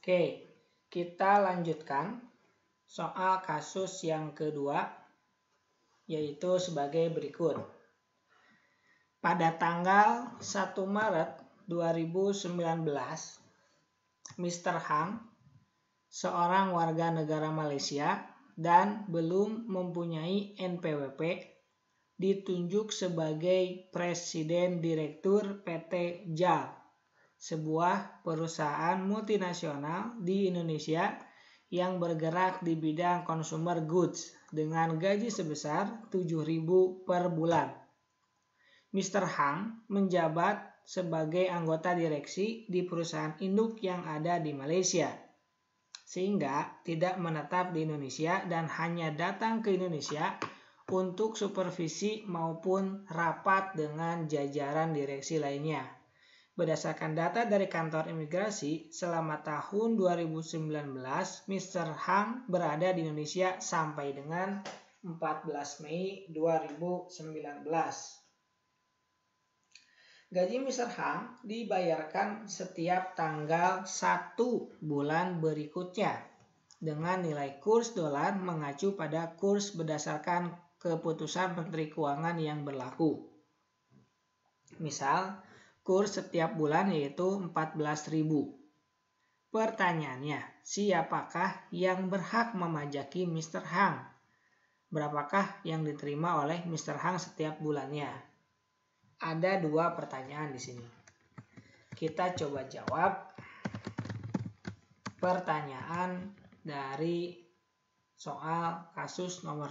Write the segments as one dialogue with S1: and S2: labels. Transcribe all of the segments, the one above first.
S1: Oke, kita lanjutkan soal kasus yang kedua, yaitu sebagai berikut. Pada tanggal 1 Maret 2019, Mr. Hang, seorang warga negara Malaysia dan belum mempunyai NPWP, ditunjuk sebagai Presiden Direktur PT JAL, sebuah perusahaan multinasional di Indonesia yang bergerak di bidang consumer goods dengan gaji sebesar 7.000 per bulan. Mr. Hang menjabat sebagai anggota direksi di perusahaan induk yang ada di Malaysia, sehingga tidak menetap di Indonesia dan hanya datang ke Indonesia untuk supervisi maupun rapat dengan jajaran direksi lainnya. Berdasarkan data dari kantor imigrasi, selama tahun 2019, Mr. Hang berada di Indonesia sampai dengan 14 Mei 2019. Gaji Mr. Hang dibayarkan setiap tanggal 1 bulan berikutnya dengan nilai kurs dolar mengacu pada kurs berdasarkan keputusan Menteri Keuangan yang berlaku. Misal, kurs setiap bulan yaitu 14.000. Pertanyaannya, siapakah yang berhak memajaki Mr. Hang? Berapakah yang diterima oleh Mr. Hang setiap bulannya? Ada dua pertanyaan di sini. Kita coba jawab pertanyaan dari soal kasus nomor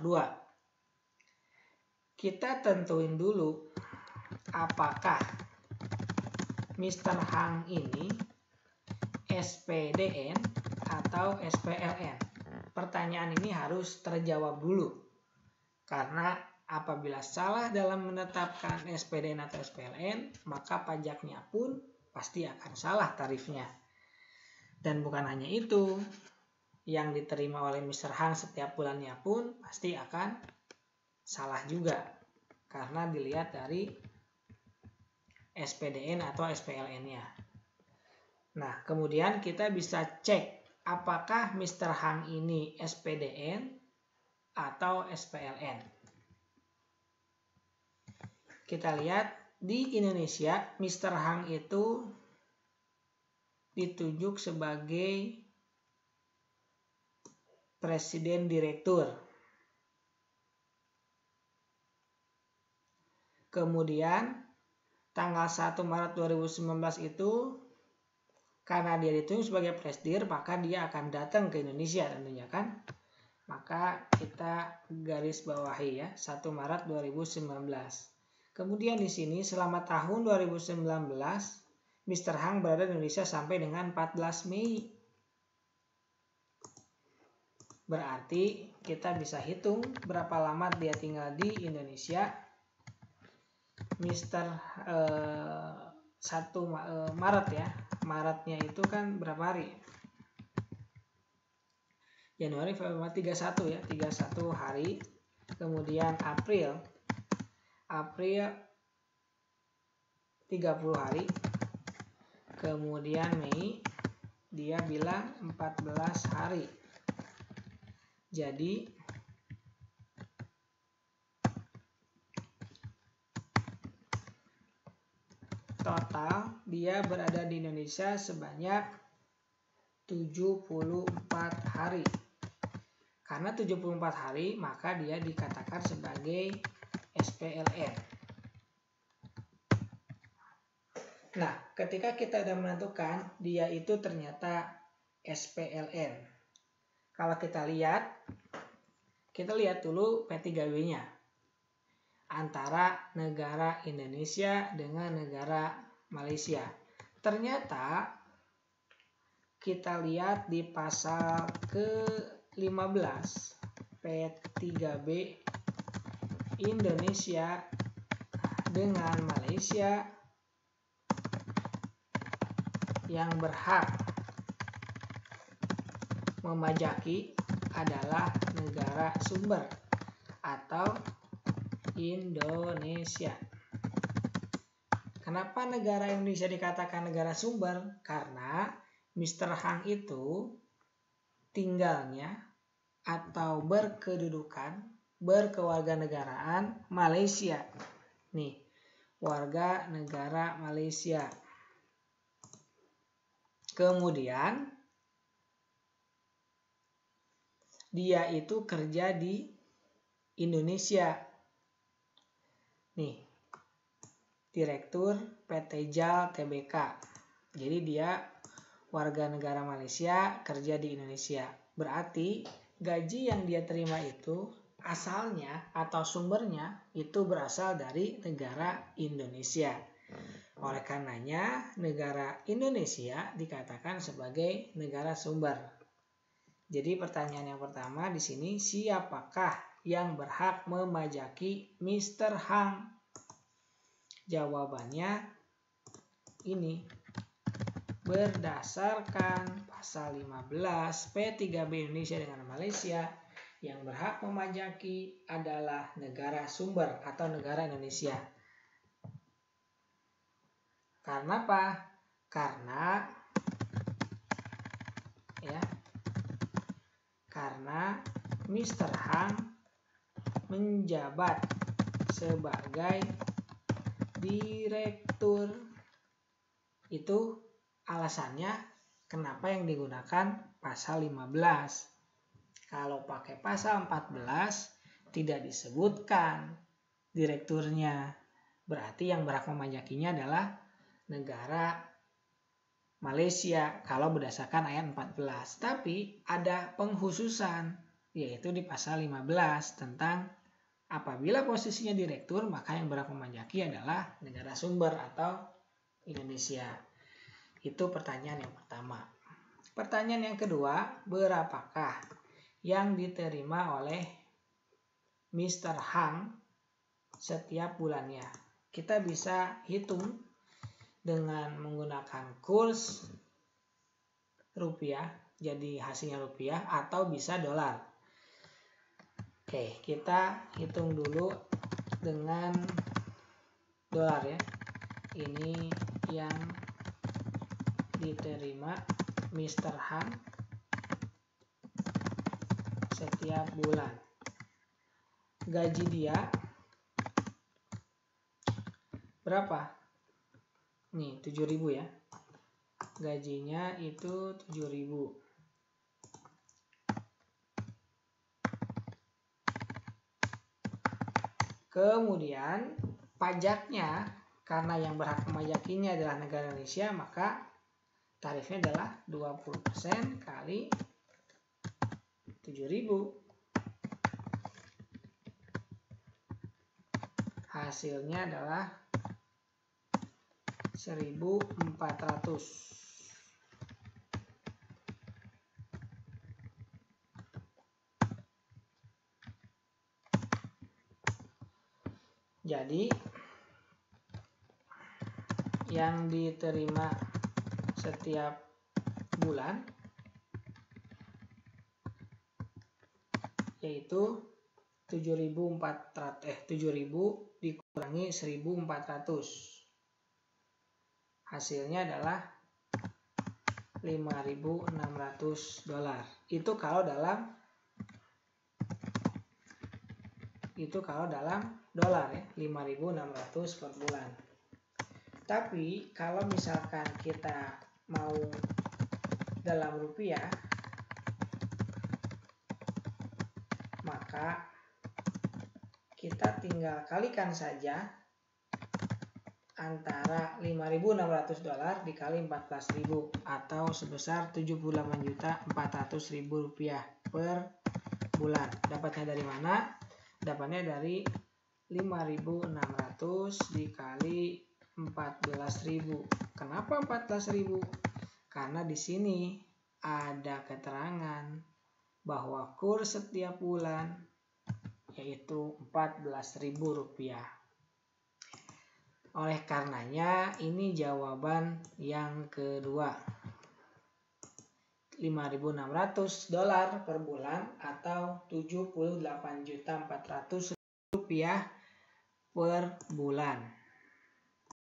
S1: 2. Kita tentuin dulu apakah Mr. Hang ini SPDN atau SPLN. Pertanyaan ini harus terjawab dulu, karena apabila salah dalam menetapkan SPDN atau SPLN, maka pajaknya pun pasti akan salah tarifnya. Dan bukan hanya itu, yang diterima oleh Mr. Hang setiap bulannya pun pasti akan salah juga, karena dilihat dari SPDN atau SPLN-nya. Nah, kemudian kita bisa cek apakah Mr. Hang ini SPDN atau SPLN. Kita lihat di Indonesia, Mr. Hang itu ditunjuk sebagai Presiden Direktur. Kemudian tanggal 1 Maret 2019 itu, karena dia ditunjuk sebagai Presdir, maka dia akan datang ke Indonesia tentunya kan. Maka kita garis bawahi ya, 1 Maret 2019. Kemudian di sini selama tahun 2019, Mr. Hang berada di Indonesia sampai dengan 14 Mei. Berarti kita bisa hitung berapa lama dia tinggal di Indonesia. Mr. 1 Maret ya, Maretnya itu kan berapa hari? Januari, Februari, 31 ya, 31 hari. Kemudian April 30 hari. Kemudian Mei dia bilang 14 hari. Jadi total dia berada di Indonesia sebanyak 74 hari. Karena 74 hari, maka dia dikatakan sebagai SPLN. Nah, ketika kita sudah menentukan dia itu ternyata SPLN. Kalau kita lihat dulu P3W-nya. Antara negara Indonesia dengan negara Malaysia. Ternyata kita lihat di pasal ke-15 P3B Indonesia dengan Malaysia yang berhak memajaki adalah negara sumber atau Indonesia. Kenapa negara Indonesia dikatakan negara sumber? Karena Mr. Hang itu tinggalnya atau berkewarganegaraan Malaysia. Nih, warga negara Malaysia. Kemudian dia itu kerja di Indonesia. Nih, Direktur PT JAL Tbk. Jadi dia warga negara Malaysia kerja di Indonesia. Berarti gaji yang dia terima itu asalnya atau sumbernya itu berasal dari negara Indonesia. Oleh karenanya negara Indonesia dikatakan sebagai negara sumber. Jadi pertanyaan yang pertama di sini, siapakah yang berhak memajaki Mr. Hang? Jawabannya ini. Berdasarkan pasal 15 P3B Indonesia dengan Malaysia, yang berhak memajaki adalah negara sumber atau negara Indonesia. Karena apa? Karena Mr. Hang menjabat sebagai direktur. Itu alasannya kenapa yang digunakan pasal 15. Kalau pakai pasal 14 tidak disebutkan direkturnya. Berarti yang berhak memajakinya adalah negara Malaysia kalau berdasarkan ayat 14. Tapi ada pengkhususan, yaitu di pasal 15 tentang apabila posisinya direktur, maka yang berhak memajaki adalah negara sumber atau Indonesia. Itu pertanyaan yang pertama. Pertanyaan yang kedua, berapakah yang diterima oleh Mr. Hang setiap bulannya? Kita bisa hitung dengan menggunakan kurs rupiah, jadi hasilnya rupiah, atau bisa dolar. Oke, kita hitung dulu dengan dolar ya. Ini yang diterima Mr. Hang setiap bulan. Gaji dia berapa? Nih 7.000 ya. Gajinya itu 7.000. Kemudian pajaknya, karena yang berhak memajakinya adalah negara Indonesia, maka tarifnya adalah 20% kali 7.000. Hasilnya adalah 1.400. Jadi yang diterima setiap bulan yaitu 7.000 dikurangi 1.400. Hasilnya adalah $5.600. Itu kalau dalam dolar ya, 5.600 per bulan. Tapi kalau misalkan kita mau dalam rupiah, maka kita tinggal kalikan saja antara $5.600 dikali 14.000 atau sebesar Rp78.400.000 per bulan. Dapatnya dari mana? Dapatnya dari 5.600 dikali 14.000. Kenapa 14.000? Karena di sini ada keterangan bahwa kurs setiap bulan yaitu Rp14.000. Oleh karenanya ini jawaban yang kedua. $5.600 per bulan atau Rp78.400.000 per bulan.